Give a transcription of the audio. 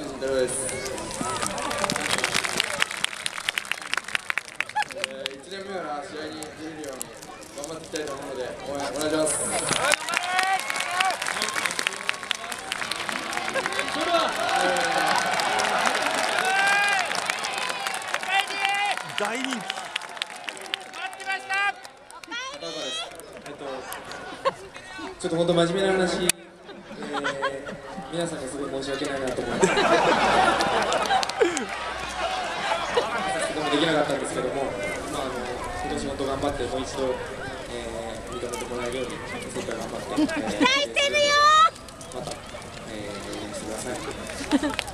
慎太郎です。1年目から試合に出れるように頑張っていきたいと思うので応援お願いします。それでは、 大人気。 片岡です。ちょっと本当真面目な話、皆さんにすごい申し訳ないなと思ってでもできなかったんですけども、今年本当頑張ってもう一度、認めてもらえるように精一杯頑張って、期待してるよ。また、応援してください。